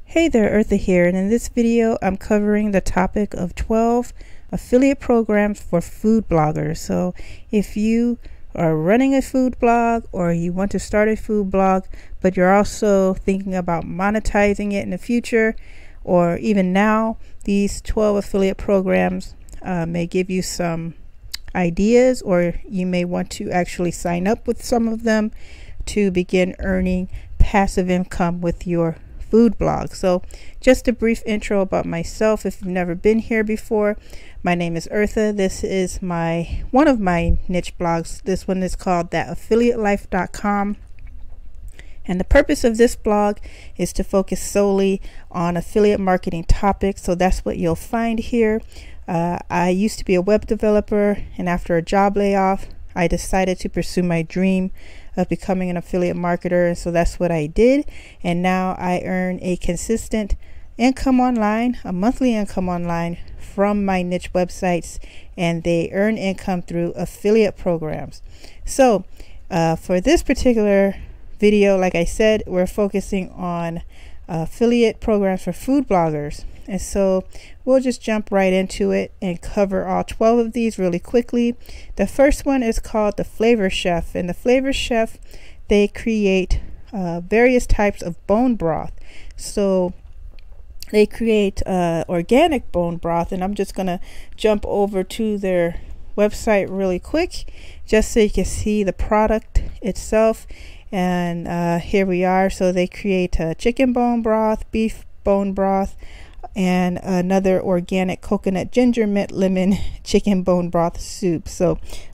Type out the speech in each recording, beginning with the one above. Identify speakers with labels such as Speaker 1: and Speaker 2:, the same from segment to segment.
Speaker 1: Hey there, Eartha here, and in this video I'm covering the topic of 12 affiliate programs for food bloggers. So if you are running a food blog or you want to start a food blog, but you're also thinking about monetizing it in the future or even now, these 12 affiliate programs may give you some ideas, or you may want to actually sign up with some of them to begin earning passive income with your food blog. So just a brief intro about myself if you've never been here before. My name is Eartha. This is one of my niche blogs. This one is called thataffiliatelife.com. And the purpose of this blog is to focus solely on affiliate marketing topics. So that's what you'll find here. I used to be a web developer, and after a job layoff, I decided to pursue my dream of becoming an affiliate marketer. So that's what I did. And now I earn a consistent income online, a monthly income online from my niche websites, and they earn income through affiliate programs. So for this particular video, like I said, we're focusing on affiliate programs for food bloggers. And so we'll just jump right into it and cover all 12 of these really quickly. The first one is called the Flavor Chef. And the Flavor Chef, they create various types of bone broth. So they create organic bone broth. And I'm just going to jump over to their website really quick just so you can see the product itself. And here we are. So they create chicken bone broth, beef bone broth, and another organic coconut ginger mint lemon chicken bone broth soup. So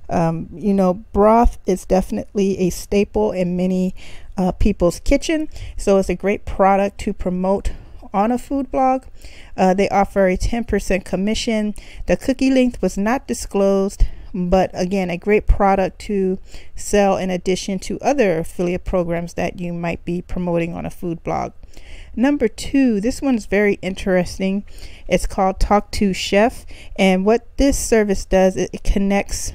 Speaker 1: broth is definitely a staple in many people's kitchen, so it's a great product to promote on a food blog. They offer a 10% commission. The cookie length was not disclosed, but again, a great product to sell in addition to other affiliate programs that you might be promoting on a food blog. Number 2, this one's very interesting. It's called Talk to Chef, and what this service does, it connects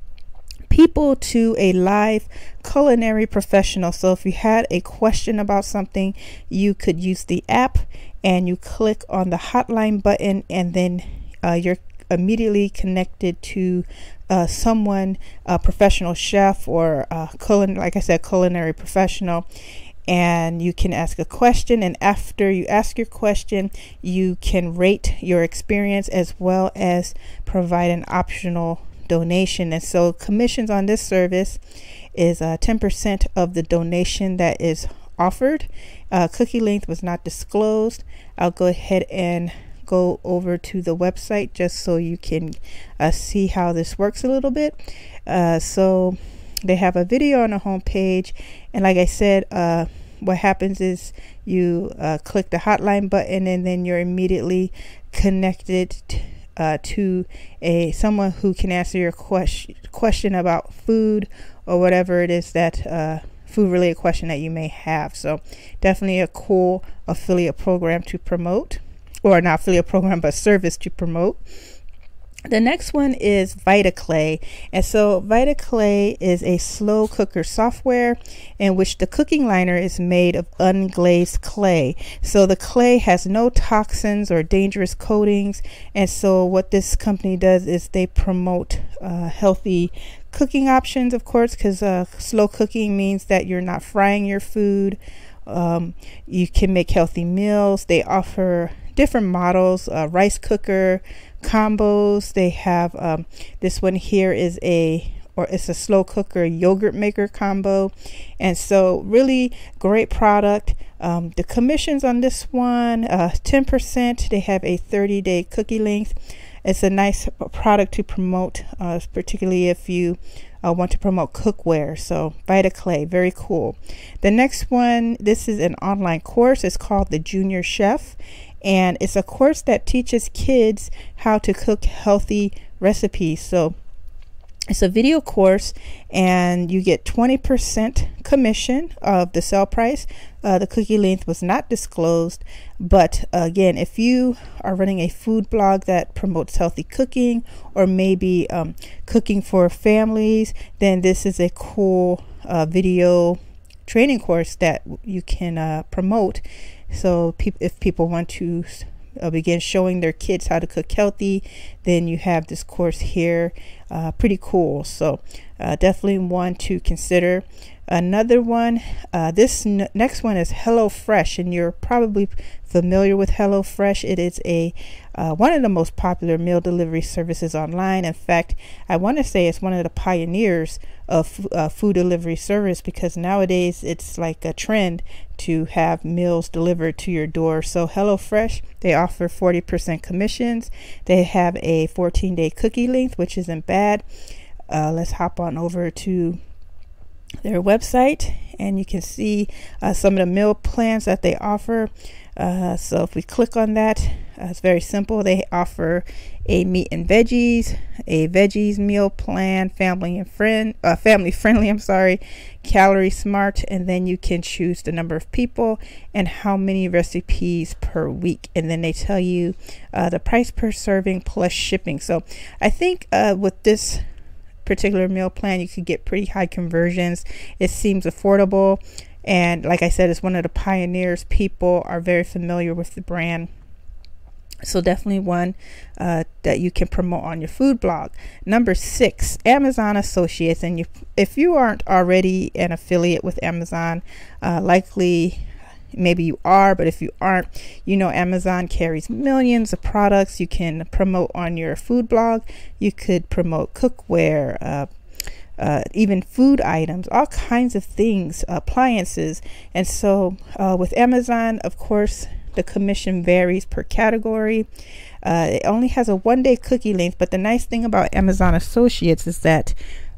Speaker 1: people to a live culinary professional. So if you had a question about something, you could use the app and you click on the hotline button, and then you're immediately connected to someone, a professional chef or like I said, culinary professional. And you can ask a question, and after you ask your question, you can rate your experience as well as provide an optional donation. And so commissions on this service is 10% of the donation that is offered. Cookie length was not disclosed. I'll go ahead and go over to the website just so you can see how this works a little bit. So they have a video on the home page, and like I said, what happens is you click the hotline button, and then you're immediately connected to someone who can answer your question about food or whatever it is that food related question that you may have. So definitely a cool affiliate program to promote, or not affiliate program, but service to promote. The next one is VitaClay. And so VitaClay is a slow cooker software in which the cooking liner is made of unglazed clay. So the clay has no toxins or dangerous coatings. And so what this company does is they promote healthy cooking options, of course, because slow cooking means that you're not frying your food. You can make healthy meals. They offer different models, rice cooker combos. They have this one here is it's a slow cooker yogurt maker combo. And so really great product. The commissions on this one, 10%. They have a 30-day cookie length. It's a nice product to promote, particularly if you want to promote cookware. So VitaClay, very cool. The next one, this is an online course. It's called the Junior Chef, and it's a course that teaches kids how to cook healthy recipes. So it's a video course, and you get 20% commission of the sale price. The cookie length was not disclosed, but again, if you are running a food blog that promotes healthy cooking, or maybe cooking for families, then this is a cool video training course that you can promote So if people want to begin showing their kids how to cook healthy, then you have this course here. Pretty cool. So definitely one to consider. Another one, this next one is HelloFresh, and you're probably familiar with HelloFresh. It is a one of the most popular meal delivery services online. In fact, I want to say it's one of the pioneers of food delivery service, because nowadays it's like a trend to have meals delivered to your door. So HelloFresh, they offer 40% commissions. They have a 14-day cookie length, which isn't bad. Let's hop on over to their website, and you can see some of the meal plans that they offer. So if we click on that, it's very simple. They offer a meat and veggies, a veggies meal plan, family friendly, calorie smart, and then you can choose the number of people and how many recipes per week, and then they tell you the price per serving plus shipping. So I think with this particular meal plan, you could get pretty high conversions. It seems affordable, and like I said, it's one of the pioneers. People are very familiar with the brand, so definitely one that you can promote on your food blog. Number 6, Amazon Associates. And if you aren't already an affiliate with Amazon, likely maybe you are, but if you aren't, you know Amazon carries millions of products you can promote on your food blog. You could promote cookware, even food items, all kinds of things, appliances. And so with Amazon, of course, the commission varies per category. It only has a 1-day cookie length, but the nice thing about Amazon Associates is that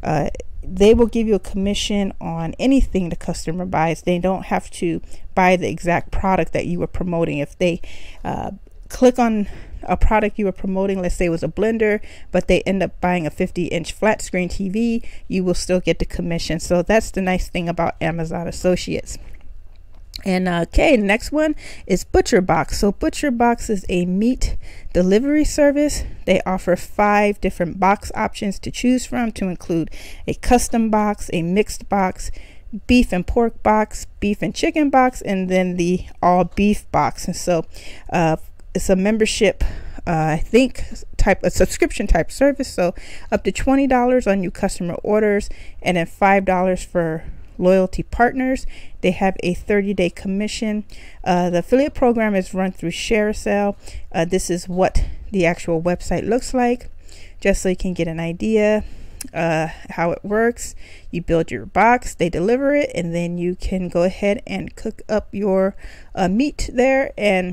Speaker 1: they will give you a commission on anything the customer buys. They don't have to buy the exact product that you were promoting. If they click on a product you were promoting, let's say it was a blender, but they end up buying a 50-inch flat screen TV, you will still get the commission. So that's the nice thing about Amazon Associates. And okay, the next one is ButcherBox. So ButcherBox is a meat delivery service. They offer 5 different box options to choose from, to include a custom box, a mixed box, beef and pork box, beef and chicken box, and then the all beef box. And so it's a membership, I think a subscription type service. So up to $20 on new customer orders, and then $5 for loyalty partners. They have a 30-day commission. The affiliate program is run through ShareASale. This is what the actual website looks like, just so you can get an idea how it works. You build your box, they deliver it, and then you can go ahead and cook up your meat there. And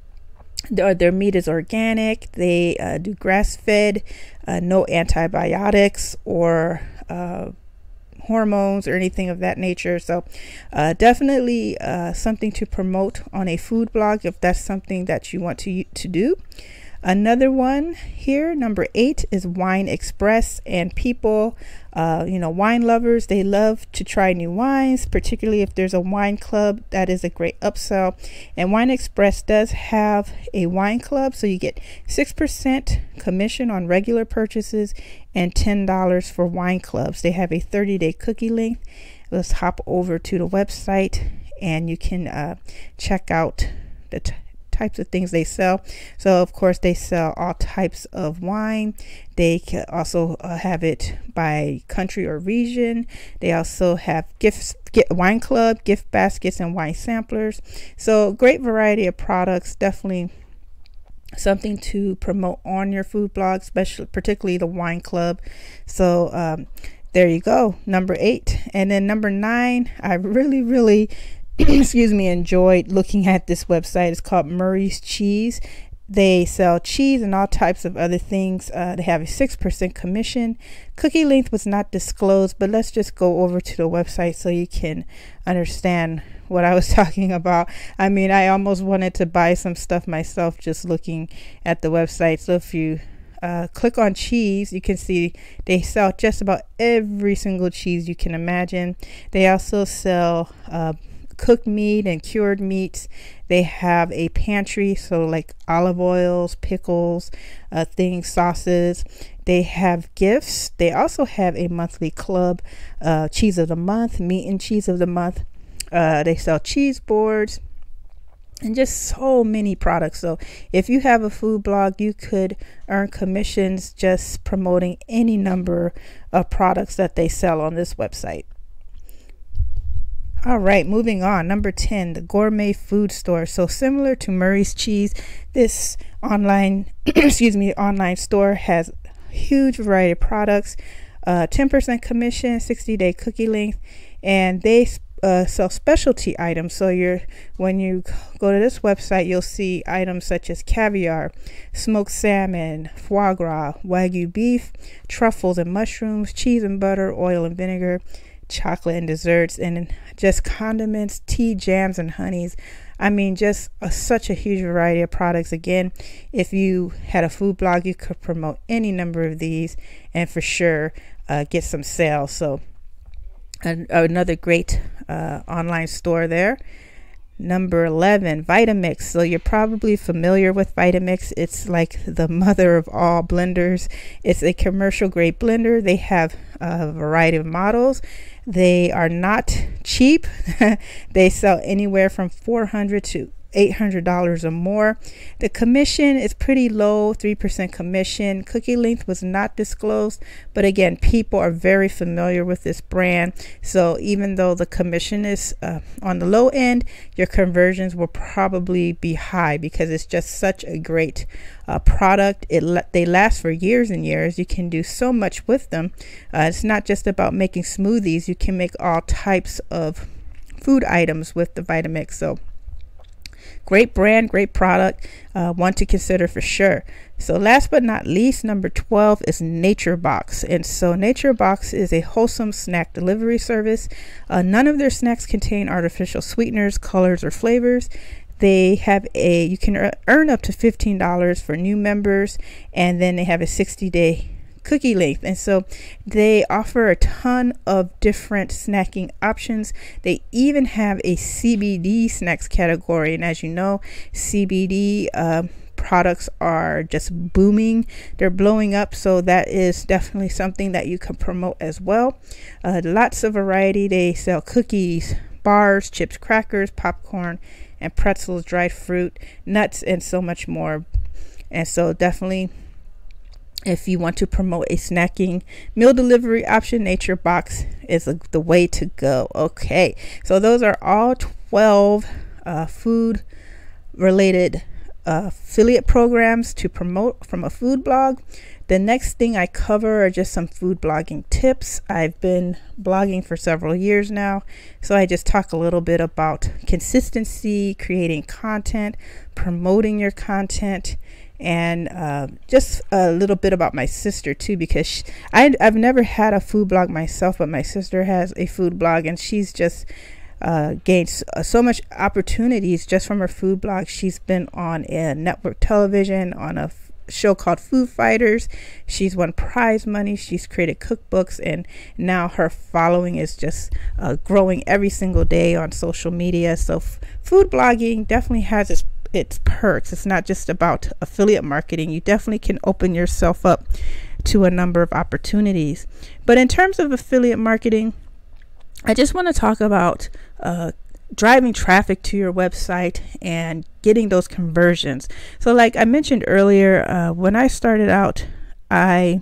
Speaker 1: their meat is organic. They do grass-fed, no antibiotics or hormones or anything of that nature. So definitely something to promote on a food blog if that's something that you want to do. Another one here, number 8, is Wine Express. And people, wine lovers, they love to try new wines, particularly if there's a wine club. That is a great upsell. And Wine Express does have a wine club, so you get 6% commission on regular purchases and $10 for wine clubs. They have a 30-day cookie length. Let's hop over to the website, and you can check out the types of things they sell. So of course they sell all types of wine. They can also have it by country or region. They also have wine club, gift baskets, and wine samplers. So great variety of products. Definitely something to promote on your food blog, particularly the wine club. So there you go, number 8. And then number 9, I really enjoyed looking at this website. It's called Murray's Cheese. They sell cheese and all types of other things. They have a 6% commission. Cookie length was not disclosed, but let's just go over to the website so you can understand what I was talking about. I mean, I almost wanted to buy some stuff myself just looking at the website. So if you click on cheese, you can see they sell just about every single cheese you can imagine. They also sell cooked meat and cured meats. They have a pantry, so like olive oils, pickles, sauces. They have gifts. They also have a monthly club, cheese of the month, meat and cheese of the month. They sell cheese boards. and just so many products. So if you have a food blog, you could earn commissions just promoting any number of products that they sell on this website. All right, moving on. Number 10, the gourmet food store. So similar to Murray's Cheese, this online online store has a huge variety of products, 10% commission, 60-day cookie length, and they sell specialty items. So when you go to this website, you'll see items such as caviar, smoked salmon, foie gras, wagyu beef, truffles and mushrooms, cheese and butter, oil and vinegar, chocolate and desserts, and just condiments, tea, jams, and honeys. I mean, just such a huge variety of products. Again, if you had a food blog, you could promote any number of these and for sure get some sales. So another great online store there. Number 11, Vitamix. So you're probably familiar with Vitamix. It's like the mother of all blenders. It's a commercial grade blender. They have a variety of models. They are not cheap. They sell anywhere from $400 to $800 or more. The commission is pretty low, 3% commission. Cookie length was not disclosed, but again, people are very familiar with this brand. So even though the commission is on the low end, your conversions will probably be high because it's just such a great product. They last for years and years. You can do so much with them. It's not just about making smoothies. You can make all types of food items with the Vitamix. So great brand, great product, one to consider for sure. So last but not least, number 12 is NatureBox. And so NatureBox is a wholesome snack delivery service. None of their snacks contain artificial sweeteners, colors, or flavors. They have you can earn up to $15 for new members, and then they have a 60-day cookie length. And so they offer a ton of different snacking options. They even have a CBD snacks category, and as you know, CBD products are just booming. They're blowing up, so that is definitely something that you can promote as well. Lots of variety. They sell cookies, bars, chips, crackers, popcorn, and pretzels, dried fruit, nuts, and so much more. And so definitely, if you want to promote a snacking meal delivery option, NatureBox is the way to go. Okay, so those are all 12 food related affiliate programs to promote from a food blog. The next thing I cover are just some food blogging tips. I've been blogging for several years now, so I just talk a little bit about consistency, creating content, promoting your content, and just a little bit about my sister too, because I've never had a food blog myself, but my sister has a food blog, and she's just gained so much opportunities just from her food blog. She's been on a network television on a show called Food Fighters. She's won prize money. She's created cookbooks, and now her following is just growing every single day on social media. So food blogging definitely has its perks. It's not just about affiliate marketing. You definitely can open yourself up to a number of opportunities. But in terms of affiliate marketing, I just want to talk about driving traffic to your website and getting those conversions. So like I mentioned earlier, when I started out, I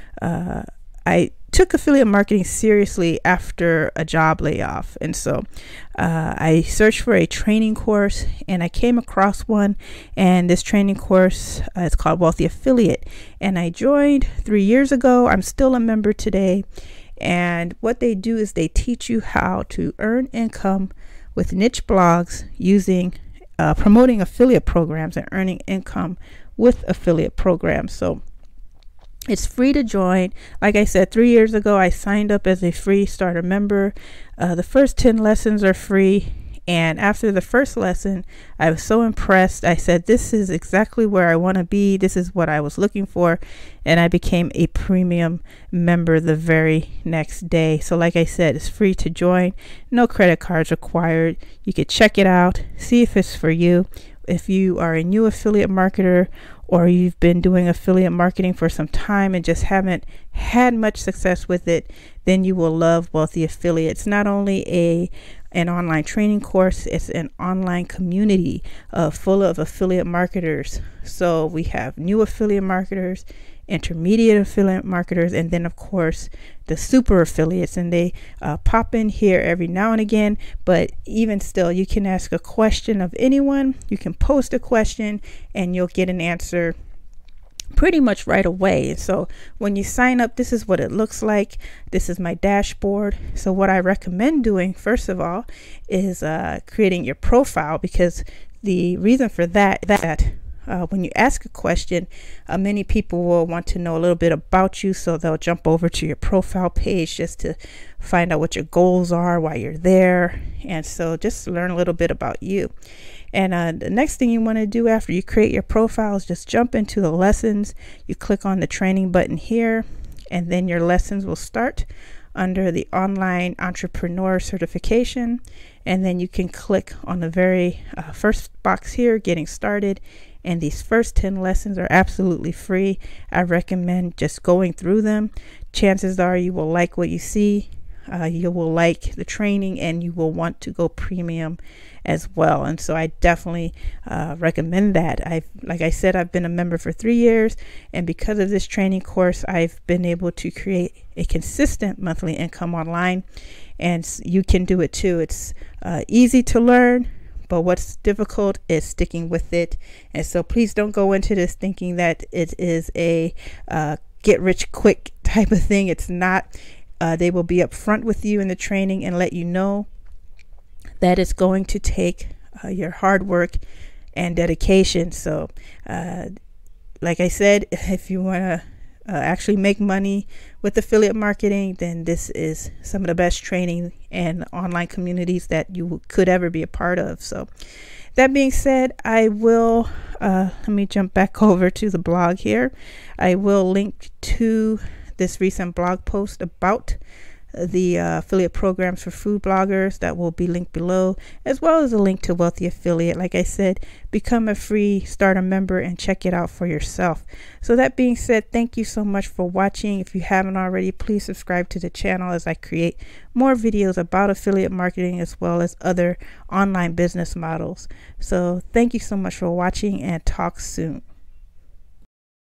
Speaker 1: took affiliate marketing seriously after a job layoff. And so I searched for a training course, and I came across one, and this training course is called Wealthy Affiliate, and I joined 3 years ago. I'm still a member today, and what they do is they teach you how to earn income with niche blogs using promoting affiliate programs and earning income with affiliate programs. So it's free to join. Like I said, 3 years ago, I signed up as a free starter member. The first 10 lessons are free. And after the first lesson, I was so impressed. I said, this is exactly where I want to be. This is what I was looking for. And I became a premium member the very next day. So like I said, it's free to join. No credit cards required. You could check it out, see if it's for you. If you are a new affiliate marketer, or you've been doing affiliate marketing for some time and just haven't had much success with it, then you will love Wealthy Affiliate. It's not only a an online training course. It's an online community full of affiliate marketers. So we have new affiliate marketers, intermediate affiliate marketers, and then of course the super affiliates, and they pop in here every now and again. But even still, you can ask a question of anyone. You can post a question and you'll get an answer pretty much right away. So when you sign up, this is what it looks like. This is my dashboard. So what I recommend doing, first of all, is creating your profile, because the reason for that when you ask a question, many people will want to know a little bit about you, so they'll jump over to your profile page just to find out what your goals are, why you're there, and so just learn a little bit about you. And the next thing you want to do after you create your profile is just jump into the lessons. You click on the training button here, and then your lessons will start under the online entrepreneur certification. And then you can click on the very first box here, getting started. And these first 10 lessons are absolutely free. I recommend just going through them. Chances are you will like what you see. You will like the training, and you will want to go premium as well. And so I definitely recommend that. Like I said, I've been a member for 3 years, and because of this training course, I've been able to create a consistent monthly income online, and you can do it too. It's easy to learn, but what's difficult is sticking with it. And so please don't go into this thinking that it is a get rich quick type of thing. It's not. They will be upfront with you in the training and let you know that it's going to take your hard work and dedication. So like I said, if you want to actually make money with affiliate marketing, then this is some of the best training and online communities that you could ever be a part of. So that being said, I will let me jump back over to the blog here. I will link to this recent blog post about the affiliate programs for food bloggers that will be linked below, as well as a link to Wealthy Affiliate. Like I said, become a free starter member and check it out for yourself. So that being said, thank you so much for watching. If you haven't already, please subscribe to the channel as I create more videos about affiliate marketing as well as other online business models. So thank you so much for watching, and talk soon.